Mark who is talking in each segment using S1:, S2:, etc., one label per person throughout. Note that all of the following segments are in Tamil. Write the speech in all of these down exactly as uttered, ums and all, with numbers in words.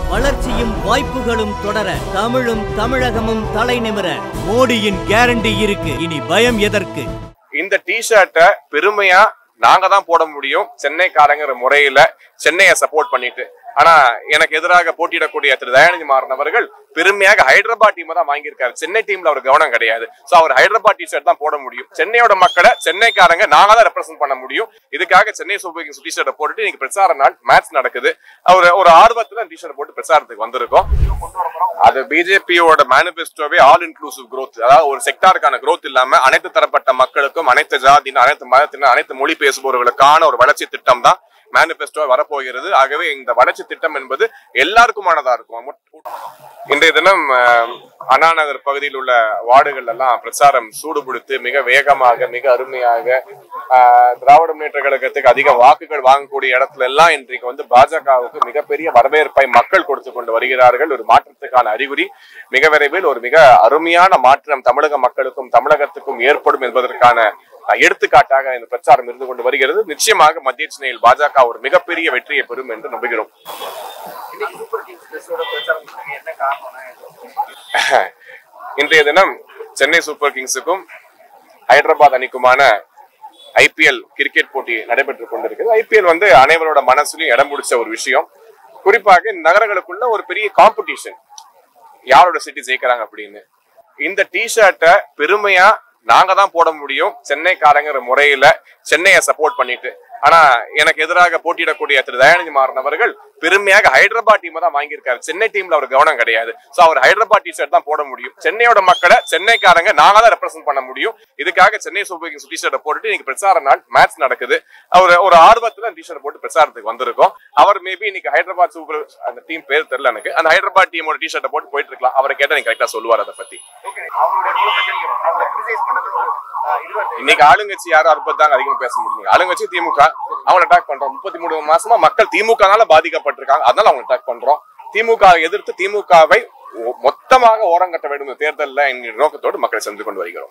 S1: வளர்ச்சியும் வாய்ப்புகளும் தொடர தமிழும் தமிழகமும் தலை நிமிர மோடியின் கேரண்டி இருக்கு. இனி பயம் எதற்கு?
S2: இந்த டி-ஷர்ட்டை பெருமையா நாங்க தான் போட முடியும் சென்னைக்காரங்கிற முறையில சென்னையை சப்போர்ட் பண்ணிட்டு. ஆனா எனக்கு எதிராக போட்டியிடக்கூடிய திரு தயாநிதி மாறன் அவர்கள் பெருமையாக ஹைதராபாத் டீம் தான் வாங்கியிருக்காரு. சென்னை டீம்ல அவர் கவனம் கிடையாது. சோ அவர் ஹைதராபாத் டி-ஷர்ட் தான் போட முடியும். சென்னையோட மக்களை சென்னைக்காரங்க நாங்க தான் ரெப்ரசென்ட் பண்ண முடியும். இதுக்காக சென்னை சூப்பர் கிங்ஸ் டி-ஷர்ட்டை போட்டுட்டு இன்னைக்கு பிரச்சார நாள் மேட்ச் நடக்குது. அவர் ஒரு ஆர்வத்துல டி-ஷர்ட் போட்டு பிரச்சாரத்துக்கு வந்திருக்கோம். அது பிஜேபியோட மேனிபெஸ்டோவே ஆல் இன்க்ளூசிவ் growth, அதாவது ஒரு செக்டாருக்கான growth இல்லாம அனைத்து தரப்பட்ட மக்களுக்கும் அனைத்து ஜாதியினர் அனைத்து மதத்தினர் அனைத்து மொழி பேசுபவர்களுக்கான ஒரு வளர்ச்சி திட்டம் தான் மேனிபெஸ்டோ வரப்போகிறது. ஆகவே இந்த வளர்ச்சி திட்டம் என்பது எல்லாருக்குமானதா இருக்கும். இன்றைய தினம் அண்ணா நகர் பகுதியில் உள்ள வார்டுகள் எல்லாம் பிரச்சாரம் சூடுபிடித்து மிக வேகமாக மிக அருமையாக திராவிட முன்னேற்ற கழகத்துக்கு அதிக வாக்குகள் வாங்கக்கூடிய இடத்துல எல்லாம் இன்றைக்கு வந்து பாஜகவுக்கு மிகப்பெரிய வரவேற்பை மக்கள் கொடுத்து கொண்டு வருகிறார்கள். ஒரு மாற்றத்துக்கான அறிகுறி மிக விரைவில் ஒரு மிக அருமையான மாற்றம் தமிழக மக்களுக்கும் தமிழகத்துக்கும் ஏற்படும் என்பதற்கான எடுத்துக்காட்டாக இந்த பிரச்சாரம் இருந்து கொண்டு வருகிறது. நிச்சயமாக மத்திய சென்னையில் பாஜக ஒரு மிகப்பெரிய வெற்றியை பெறும் என்று நம்புகிறோம். இன்றைய தினம் சென்னை சூப்பர் கிங்ஸுக்கும் ஹைதராபாத் அணிக்குமான ஐபிஎல் கிரிக்கெட் போட்டி நடைபெற்றுக் கொண்டிருக்கிறது. ஐபிஎல் வந்து அனைவரோட மனசுலயும் இடம் பிடிச்ச ஒரு விஷயம். குறிப்பாக இந்த நகரங்களுக்குள்ள ஒரு பெரிய காம்படிஷன், யாரோட சிட்டி ஜெயிக்கிறாங்க அப்படின்னு. இந்த டி-ஷர்ட்டை பெருமையா நாங்க தான் போட முடியும் சென்னைக்காரங்கிற முறையில சென்னையை சப்போர்ட் பண்ணிட்டு. ஆனா எனக்கு எதிராக போட்டியிடக்கூடிய திரு தயாநிதி மாறன் அவர்கள் பெருமையாக ஹைதராபாத் டீம் தான் வாங்கியிருக்காரு. சென்னை டீம்ல அவர் கவனம் கிடையாது. சோ அவர் ஹைதராபாத் டி-ஷர்ட் தான் போட முடியும். சென்னையோட மக்களை சென்னைக்காரங்க நாங்க தான் ரெப்ரசென்ட் பண்ண முடியும். இதுக்காக சென்னை சூப்பர் கிங்ஸ் டி-ஷர்ட்டை போட்டுட்டு இன்னைக்கு பிரச்சார நாள் மேட்ச் நடக்குது. அவர் ஒரு ஆர்வத்துல டி-ஷர்ட் போட்டு பிரச்சாரத்துக்கு வந்திருக்கோம். அவர் மேபி இன்னைக்கு ஹைதராபாத் சூப்பர் அந்த டீம் பேர் தெரியல எனக்கு, அந்த ஹைதராபாத் டீமோட டி-ஷர்ட்டை போட்டு போயிட்டு இருக்கலாம். அவரை கேட்டா நீங்க கரெக்டா சொல்லுவார் அதை பத்தி. இன்னைக்கு ஆளுங்கட்சி யாரும் அதை பத்தி தாங்க அதிகமா பேச முடியும். ஆளுங்கட்சி திமுக, அவங்க அட்டாக் பண்றோம். முப்பத்தி மூணு மாசமா மக்கள் திமுகனால பாதிக்கப்பட்டிருக்காங்க, அதனால அவங்க அட்டாக் பண்றோம். திமுக எதிர்த்து திமுகவை மொத்தமாக ஓரங்கட்ட வேண்டும் தேர்தலில் என்கிற நோக்கத்தோடு மக்களை சென்று கொண்டு வருகிறோம்.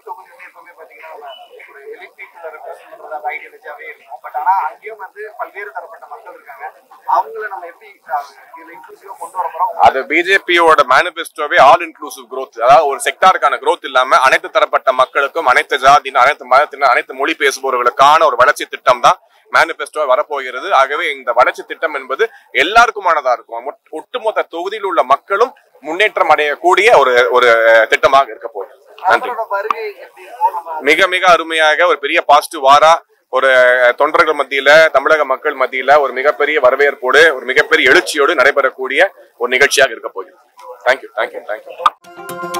S2: அது பிஜேபியோட மேனிபெஸ்டோவே ஆல் இன்க்ளூசிவ் growth, அதாவது ஒரு செக்டாருக்கான growth இல்லாம அனைத்து தரப்பட்ட மக்களுக்கும் அனைத்து ஜாதியினர் அனைத்து மதத்தினர் அனைத்து மொழி பேசுபவர்களுக்கான ஒரு வளர்ச்சி திட்டம் தான் மேனிபெஸ்டோ வரப்போகிறது. ஆகவே இந்த வளர்ச்சி திட்டம் என்பது எல்லாருக்குமானதா இருக்கும். ஒட்டுமொத்த தொகுதியில் உள்ள மக்களும் முன்னேற்றம் அடையக்கூடிய ஒரு ஒரு திட்டமாக இருக்க போகுது. நன்றி. மிக மிக அருமையாக ஒரு பெரிய பாசிட்டிவ் வாரா ஒரு தொண்டர்கள் மத்தியில தமிழக மக்கள் மத்தியில ஒரு மிகப்பெரிய வரவேற்போடு ஒரு மிகப்பெரிய எழுச்சியோடு நடைபெறக்கூடிய ஒரு நிகழ்ச்சியாக இருக்க போகிறது. Thank you thank you thank you.